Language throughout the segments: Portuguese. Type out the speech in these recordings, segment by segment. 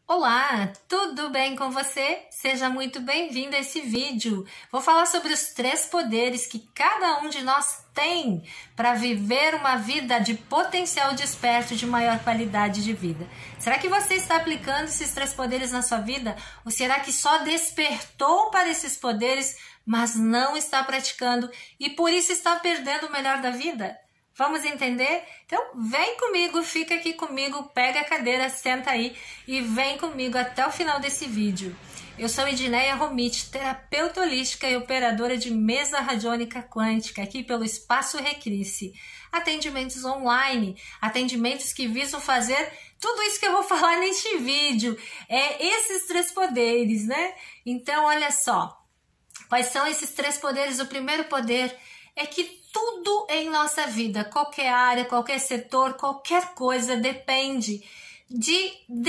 Olá, tudo bem com você? Seja muito bem-vindo a esse vídeo. Vou falar sobre os 3 poderes que cada um de nós tem para viver uma vida de potencial desperto de maior qualidade de vida. Será que você está aplicando esses 3 poderes na sua vida? Ou será que só despertou para esses poderes, mas não está praticando e por isso está perdendo o melhor da vida? Vamos entender? Então vem comigo, fica aqui comigo, pega a cadeira, senta aí e vem comigo até o final desse vídeo. Eu sou Edneia Romit, terapeuta holística e operadora de mesa radiônica quântica, aqui pelo Espaço Recrisse. Atendimentos online, atendimentos que visam fazer tudo isso que eu vou falar neste vídeo. Esses 3 poderes, né? Então olha só, quais são esses 3 poderes? O primeiro poder é que tudo em nossa vida, qualquer área, qualquer setor, qualquer coisa, depende de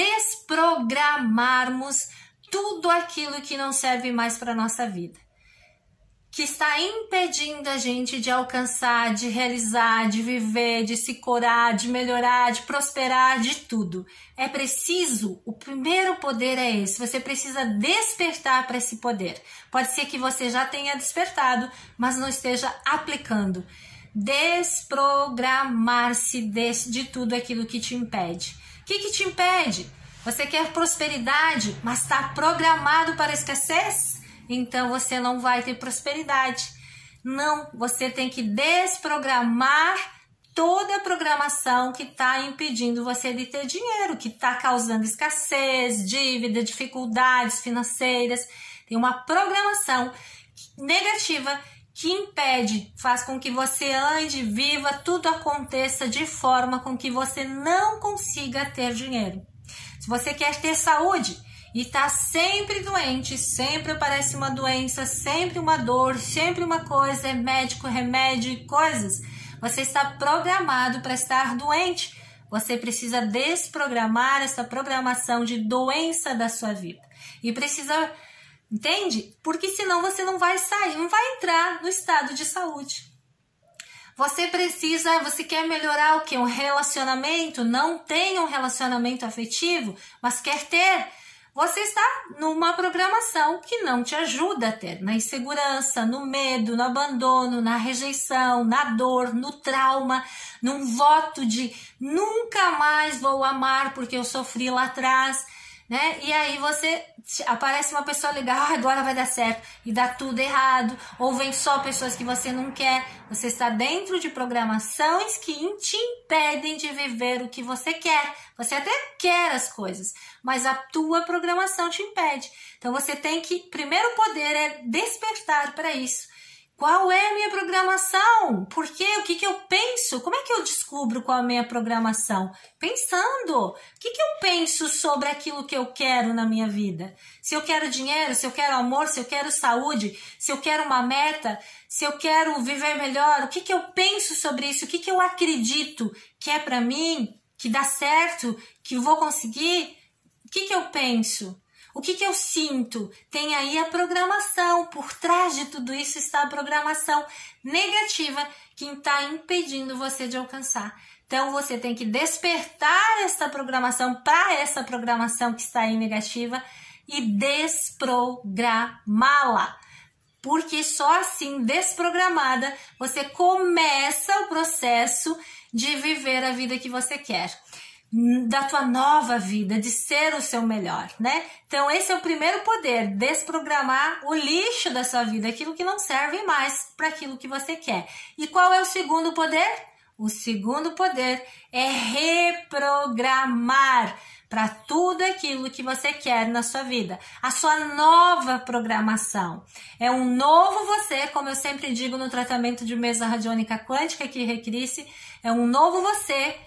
desprogramarmos tudo aquilo que não serve mais para a nossa vida, que está impedindo a gente de alcançar, de realizar, de viver, de se curar, de melhorar, de prosperar, de tudo. É preciso, o primeiro poder é esse, você precisa despertar para esse poder. Pode ser que você já tenha despertado, mas não esteja aplicando. Desprogramar-se de tudo aquilo que te impede. O que te impede? Você quer prosperidade, mas está programado para escassez? Então você não vai ter prosperidade. Não, você tem que desprogramar toda a programação que está impedindo você de ter dinheiro, que está causando escassez, dívida, dificuldades financeiras. Tem uma programação negativa que impede, faz com que você ande, viva, tudo aconteça de forma com que você não consiga ter dinheiro. Se você quer ter saúde e está sempre doente, sempre aparece uma doença, sempre uma dor, sempre uma coisa, é médico, remédio e coisas, você está programado para estar doente. Você precisa desprogramar essa programação de doença da sua vida. E precisa, entende? Porque senão você não vai sair, não vai entrar no estado de saúde. Você quer melhorar o quê? Um relacionamento? Não tem um relacionamento afetivo, mas quer ter. Você está numa programação que não te ajuda a ter, na insegurança, no medo, no abandono, na rejeição, na dor, no trauma, num voto de nunca mais vou amar porque eu sofri lá atrás, né? E aí aparece uma pessoa legal, agora vai dar certo, e dá tudo errado, ou vem só pessoas que você não quer. Você está dentro de programações que te impedem de viver o que você quer. Você até quer as coisas, mas a tua programação te impede. Então você tem que, primeiro poder é despertar para isso. Qual é a minha programação? Por quê? O que eu penso? Como é que eu descubro qual é a minha programação? Pensando. O que eu penso sobre aquilo que eu quero na minha vida? Se eu quero dinheiro, se eu quero amor, se eu quero saúde, se eu quero uma meta, se eu quero viver melhor, o que eu penso sobre isso? O que eu acredito que é para mim, que dá certo, que vou conseguir? O que eu penso? O que eu sinto? Tem aí a programação. Por trás de tudo isso está a programação negativa que está impedindo você de alcançar. Então você tem que despertar essa programação para essa programação que está aí negativa e desprogramá-la. Porque só assim, desprogramada, você começa o processo de viver a vida que você quer, da tua nova vida, de ser o seu melhor, né? Então esse é o primeiro poder, desprogramar o lixo da sua vida, aquilo que não serve mais para aquilo que você quer. E qual é o segundo poder? O segundo poder é reprogramar para tudo aquilo que você quer na sua vida. A sua nova programação. É um novo você, como eu sempre digo no tratamento de mesa radiônica quântica que Recrisse, é um novo você,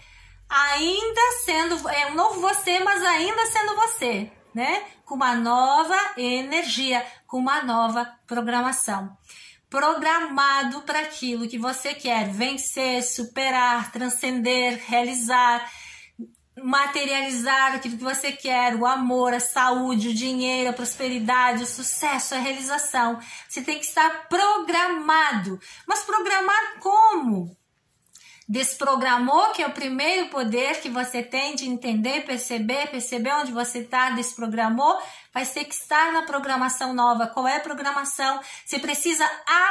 é um novo você, mas ainda sendo você, né? Com uma nova energia, com uma nova programação. Programado para aquilo que você quer vencer, superar, transcender, realizar, materializar aquilo que você quer, o amor, a saúde, o dinheiro, a prosperidade, o sucesso, a realização. Você tem que estar programado. Mas programar como? desprogramou, que é o primeiro poder que você tem de entender, perceber onde você está, desprogramou, vai ter que estar na programação nova. Qual é a programação? Você precisa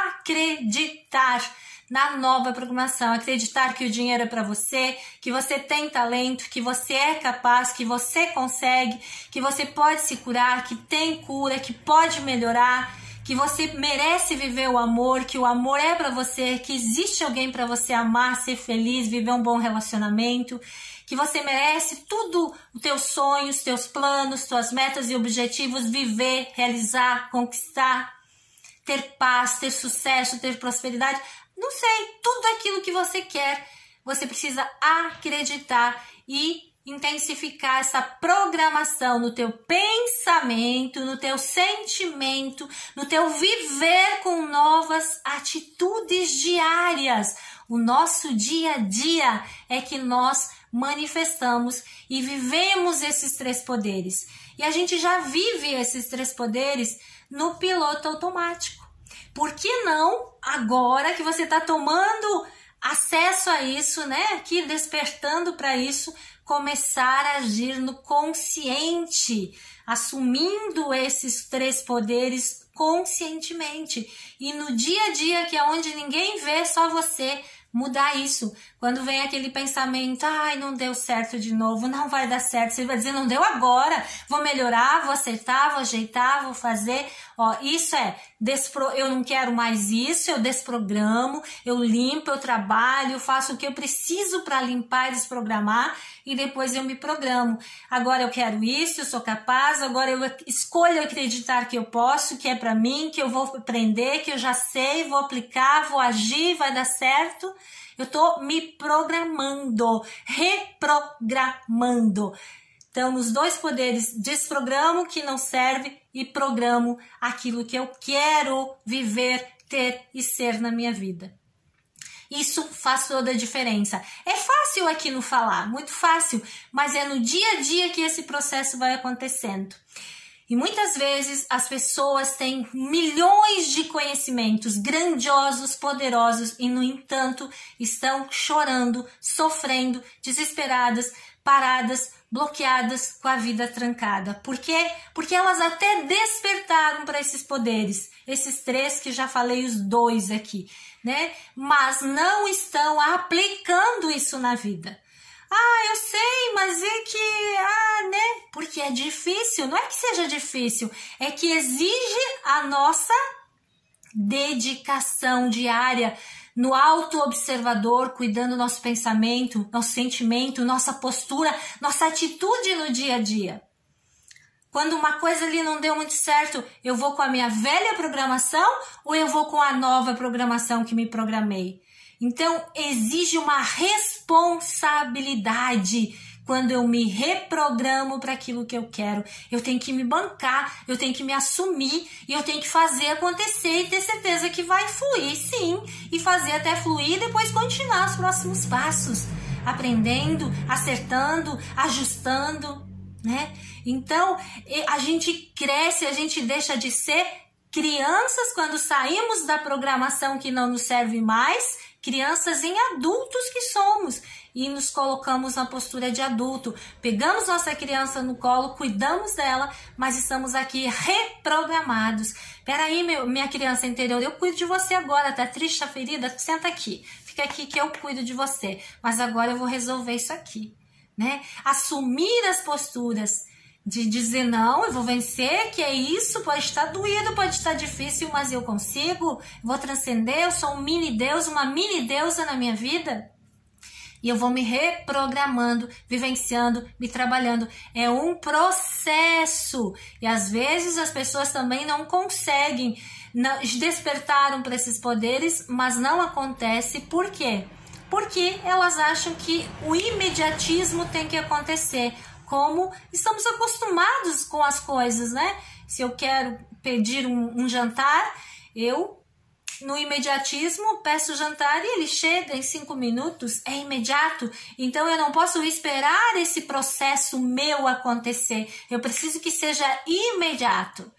acreditar na nova programação, acreditar que o dinheiro é para você, que você tem talento, que você é capaz, que você consegue, que você pode se curar, que tem cura, que pode melhorar, que você merece viver o amor, que o amor é para você, que existe alguém para você amar, ser feliz, viver um bom relacionamento, que você merece tudo, os teus sonhos, teus planos, tuas metas e objetivos, viver, realizar, conquistar, ter paz, ter sucesso, ter prosperidade, não sei, tudo aquilo que você quer. Você precisa acreditar e intensificar essa programação no teu pensamento, no teu sentimento, no teu viver com novas atitudes diárias. O nosso dia a dia é que nós manifestamos e vivemos esses 3 poderes. E a gente já vive esses 3 poderes no piloto automático. Por que não, agora que você está tomando acesso a isso, né? Aqui despertando para isso, começar a agir no consciente, assumindo esses 3 poderes conscientemente. E no dia a dia, que é onde ninguém vê, só você, mudar isso. Quando vem aquele pensamento, ai, não deu certo de novo, não vai dar certo, você vai dizer, não deu agora, vou melhorar, vou acertar, vou ajeitar, vou fazer. Ó, isso eu não quero mais isso, eu desprogramo, eu limpo, eu trabalho, eu faço o que eu preciso para limpar e desprogramar e depois eu me programo. Agora eu quero isso, eu sou capaz, agora eu escolho acreditar que eu posso, que é para mim, que eu vou aprender, que eu já sei, vou aplicar, vou agir, vai dar certo. Eu tô me programando, reprogramando. Então, nos 2 poderes, desprogramo o que não serve e programo aquilo que eu quero viver, ter e ser na minha vida. Isso faz toda a diferença. É fácil aqui no falar, muito fácil, mas é no dia a dia que esse processo vai acontecendo. E muitas vezes as pessoas têm milhões de conhecimentos grandiosos, poderosos e, no entanto, estão chorando, sofrendo, desesperadas, paradas, bloqueadas, com a vida trancada. Por quê? Porque elas até despertaram para esses poderes, esses 3 que já falei, os 2 aqui, né? Mas não estão aplicando isso na vida. Ah, eu sei, mas é que, né? Porque é difícil, não é que seja difícil, é que exige a nossa dedicação diária no auto-observador, cuidando do nosso pensamento, nosso sentimento, nossa postura, nossa atitude no dia a dia. Quando uma coisa ali não deu muito certo, eu vou com a minha velha programação ou eu vou com a nova programação que me programei? Então, exige uma responsabilidade quando eu me reprogramo para aquilo que eu quero. Eu tenho que me bancar, eu tenho que me assumir e eu tenho que fazer acontecer e ter certeza que vai fluir, sim. E fazer até fluir e depois continuar os próximos passos. Aprendendo, acertando, ajustando, né? Então, a gente cresce, a gente deixa de ser crianças quando saímos da programação que não nos serve mais, crianças em adultos que somos, e nos colocamos na postura de adulto. Pegamos nossa criança no colo, cuidamos dela, mas estamos aqui reprogramados. Peraí, minha criança interior, eu cuido de você agora, tá triste, tá ferida? Senta aqui, fica aqui que eu cuido de você, mas agora eu vou resolver isso aqui, né? Assumir as posturas de dizer, não, eu vou vencer, que é isso, pode estar doído, pode estar difícil, mas eu consigo, vou transcender, eu sou um mini Deus, uma mini deusa na minha vida. E eu vou me reprogramando, vivenciando, me trabalhando. É um processo. E às vezes as pessoas também não conseguem, despertaram para esses poderes, mas não acontece. Por quê? Porque elas acham que o imediatismo tem que acontecer. Como estamos acostumados com as coisas, né? Se eu quero pedir um jantar, eu, no imediatismo, peço o jantar e ele chega em 5 minutos, é imediato. Então, eu não posso esperar esse processo meu acontecer. Eu preciso que seja imediato.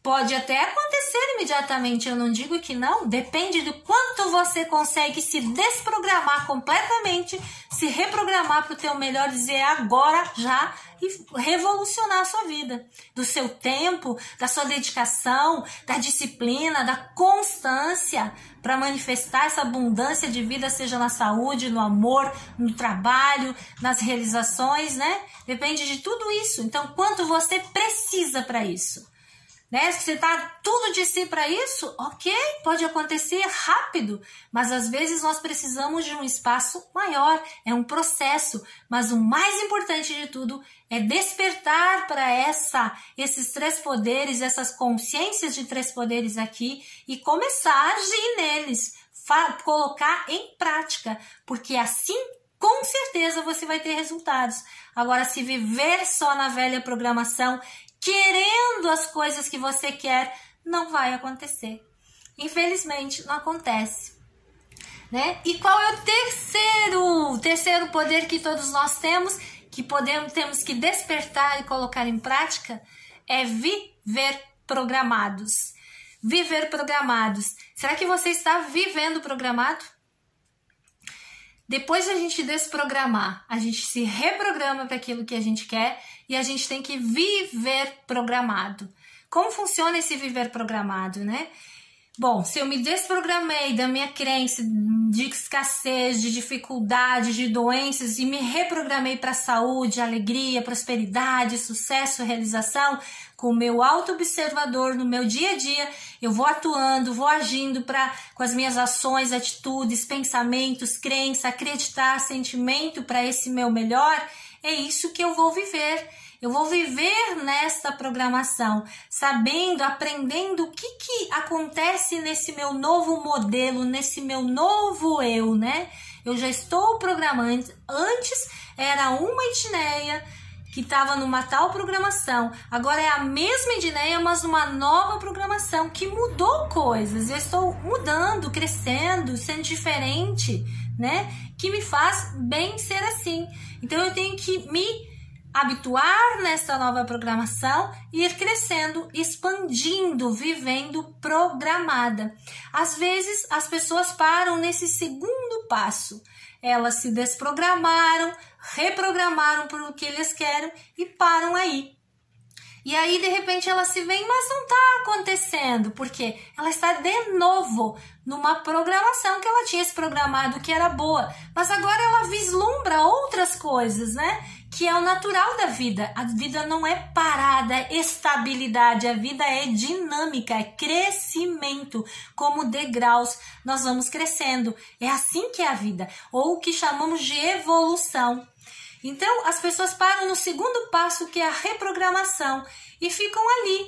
Pode até acontecer imediatamente, eu não digo que não, depende do quanto você consegue se desprogramar completamente, se reprogramar para o teu melhor, dizer agora, já, e revolucionar a sua vida. Do seu tempo, da sua dedicação, da disciplina, da constância para manifestar essa abundância de vida, seja na saúde, no amor, no trabalho, nas realizações, né? Depende de tudo isso. Então, quanto você precisa para isso? Né? Se você tá tudo de si para isso, ok, pode acontecer rápido, mas às vezes nós precisamos de um espaço maior, é um processo, mas o mais importante de tudo é despertar para esses 3 poderes, essas consciências de 3 poderes aqui e começar a agir neles, colocar em prática, porque assim com certeza você vai ter resultados. Agora, se viver só na velha programação, querendo as coisas que você quer, não vai acontecer. Infelizmente, não acontece. Né? E qual é o terceiro poder que todos nós temos, que temos que despertar e colocar em prática? É viver programados. Viver programados. Será que você está vivendo programado? Depois de a gente desprogramar, a gente se reprograma para aquilo que a gente quer e a gente tem que viver programado. Como funciona esse viver programado, né? Bom, se eu me desprogramei da minha crença de escassez, de dificuldade, de doenças e me reprogramei para saúde, alegria, prosperidade, sucesso, realização, com o meu auto-observador no meu dia a dia, eu vou atuando, vou agindo com as minhas ações, atitudes, pensamentos, crença, acreditar, sentimento para esse meu melhor, é isso que eu vou viver. Eu vou viver nesta programação, sabendo, aprendendo o que acontece nesse meu novo modelo, nesse meu novo eu, né? Eu já estou programando. Antes era uma Edneia que estava numa tal programação. Agora é a mesma Edneia, mas numa nova programação que mudou coisas. Eu estou mudando, crescendo, sendo diferente, né? Que me faz bem ser assim. Então eu tenho que me habituar nessa nova programação e ir crescendo, expandindo, vivendo programada. Às vezes as pessoas param nesse segundo passo. Elas se desprogramaram, reprogramaram por o que eles querem e param aí. E aí, de repente, ela se vê, mas não está acontecendo, porque ela está de novo numa programação que ela tinha se programado que era boa, mas agora ela vislumbra outras coisas, né? Que é o natural da vida. A vida não é parada, é estabilidade, a vida é dinâmica, é crescimento, como degraus nós vamos crescendo. É assim que é a vida, ou o que chamamos de evolução. Então, as pessoas param no segundo passo, que é a reprogramação, e ficam ali,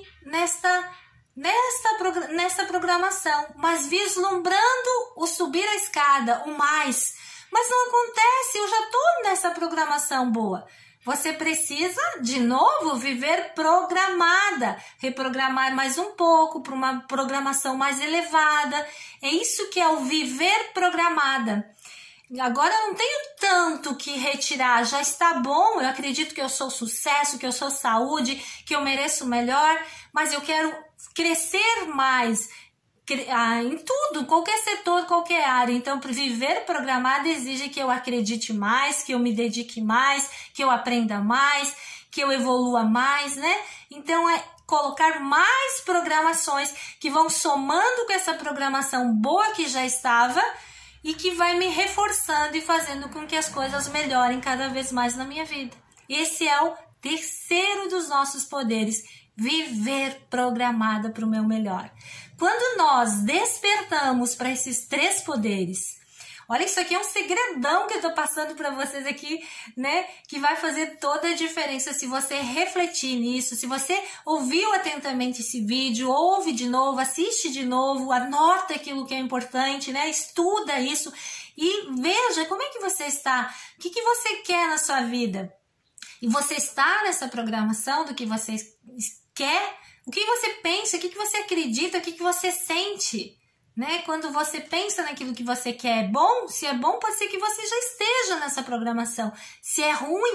nessa programação, mas vislumbrando o subir a escada, o mais. Mas não acontece, eu já estou nessa programação boa. Você precisa, de novo, viver programada, reprogramar mais um pouco para uma programação mais elevada. É isso que é o viver programada. Agora eu não tenho tanto que retirar, já está bom, eu acredito que eu sou sucesso, que eu sou saúde, que eu mereço melhor, mas eu quero crescer mais em tudo, qualquer setor, qualquer área. Então, viver programado exige que eu acredite mais, que eu me dedique mais, que eu aprenda mais, que eu evolua mais, né? Então, é colocar mais programações que vão somando com essa programação boa que já estava e que vai me reforçando e fazendo com que as coisas melhorem cada vez mais na minha vida. Esse é o terceiro dos nossos poderes, viver programada para o meu melhor. Quando nós despertamos para esses 3 poderes, olha, isso aqui é um segredão que eu tô passando para vocês aqui, né? Que vai fazer toda a diferença se você refletir nisso, se você ouviu atentamente esse vídeo, ouve de novo, assiste de novo, anota aquilo que é importante, né? Estuda isso e veja como é que você está, o que você quer na sua vida. E você está nessa programação do que você quer, o que você pensa, o que você acredita, o que você sente. Né? Quando você pensa naquilo que você quer é bom, se é bom, pode ser que você já esteja nessa programação. Se é ruim,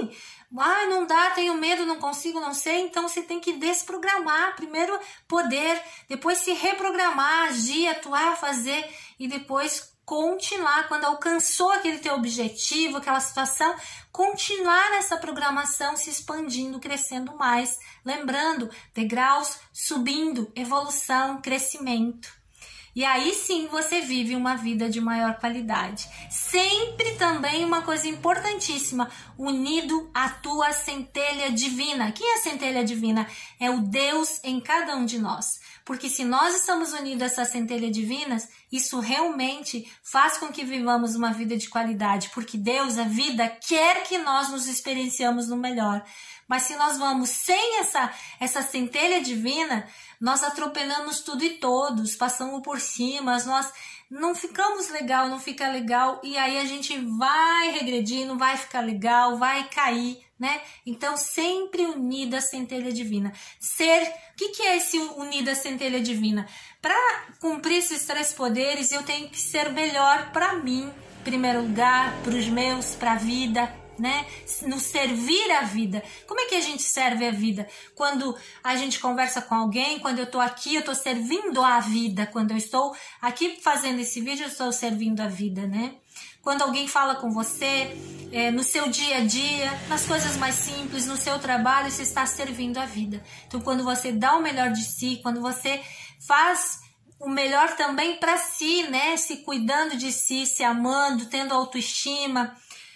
Ah, não dá, tenho medo, não consigo, não sei. Então você tem que desprogramar. Primeiro poder, depois se reprogramar, agir, atuar, fazer e depois continuar. Quando alcançou aquele teu objetivo, aquela situação, continuar nessa programação, se expandindo, crescendo mais. Lembrando, degraus subindo, evolução, crescimento. E aí sim você vive uma vida de maior qualidade. Sempre também uma coisa importantíssima, unido à tua centelha divina. Quem é a centelha divina? É o Deus em cada um de nós. Porque se nós estamos unidos a essa centelha divina, isso realmente faz com que vivamos uma vida de qualidade. Porque Deus, a vida, quer que nós nos experienciamos no melhor. Mas se nós vamos sem essa centelha divina, nós atropelamos tudo e todos, passamos por cima, nós não ficamos legal, não fica legal, e aí a gente vai regredir, não vai ficar legal, vai cair, né? Então, sempre unida à centelha divina. O que é esse unido à centelha divina? Para cumprir esses 3 poderes, eu tenho que ser melhor para mim, em primeiro lugar, para os meus, para a vida, né? No servir a vida. Como é que a gente serve a vida? Quando a gente conversa com alguém, quando eu tô aqui, eu tô servindo a vida. Quando eu estou aqui fazendo esse vídeo, eu estou servindo a vida, né? Quando alguém fala com você, no seu dia a dia, nas coisas mais simples, no seu trabalho, você está servindo a vida. Então, quando você dá o melhor de si, quando você faz o melhor também para si, né? Se cuidando de si, se amando, tendo autoestima,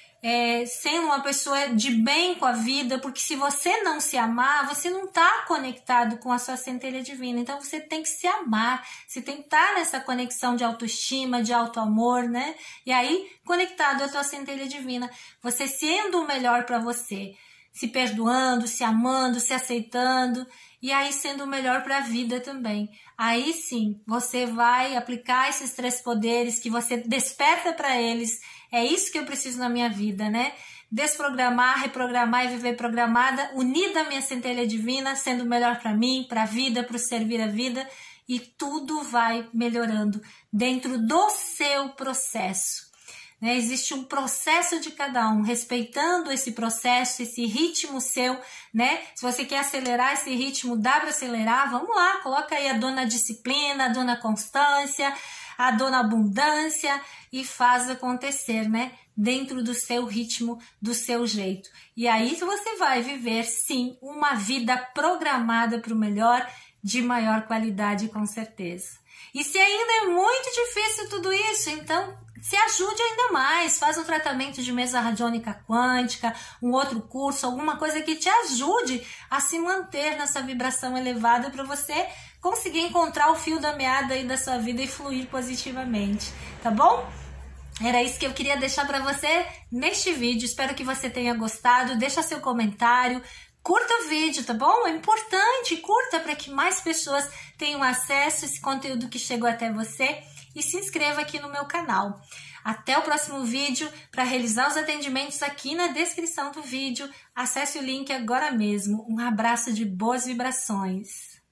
sendo uma pessoa de bem com a vida, porque se você não se amar, você não está conectado com a sua centelha divina. Então você tem que se amar, você tem que estar nessa conexão de autoestima, de autoamor, né? E aí, conectado à tua centelha divina, você sendo o melhor para você, se perdoando, se amando, se aceitando, e aí sendo o melhor para a vida também. Aí sim, você vai aplicar esses 3 poderes que você desperta para eles. É isso que eu preciso na minha vida, né? Desprogramar, reprogramar e viver programada, unida à minha centelha divina, sendo melhor para mim, para a vida, para o servir a vida, e tudo vai melhorando dentro do seu processo. Né? Existe um processo de cada um, respeitando esse processo, esse ritmo seu, né? Se você quer acelerar esse ritmo, dá para acelerar, vamos lá, coloca aí a dona disciplina, a dona constância, a dona abundância e faz acontecer, né? Dentro do seu ritmo, do seu jeito. E aí você vai viver, sim, uma vida programada para o melhor, de maior qualidade, com certeza. E se ainda é muito difícil tudo isso, então se ajude ainda mais, faz um tratamento de mesa radiônica quântica, um outro curso, alguma coisa que te ajude a se manter nessa vibração elevada para você conseguir encontrar o fio da meada aí da sua vida e fluir positivamente, tá bom? Era isso que eu queria deixar para você neste vídeo, espero que você tenha gostado, deixa seu comentário, curta o vídeo, tá bom? É importante, curta para que mais pessoas tenham acesso a esse conteúdo que chegou até você e se inscreva aqui no meu canal. Até o próximo vídeo. Para realizar os atendimentos aqui na descrição do vídeo, acesse o link agora mesmo. Um abraço de boas vibrações.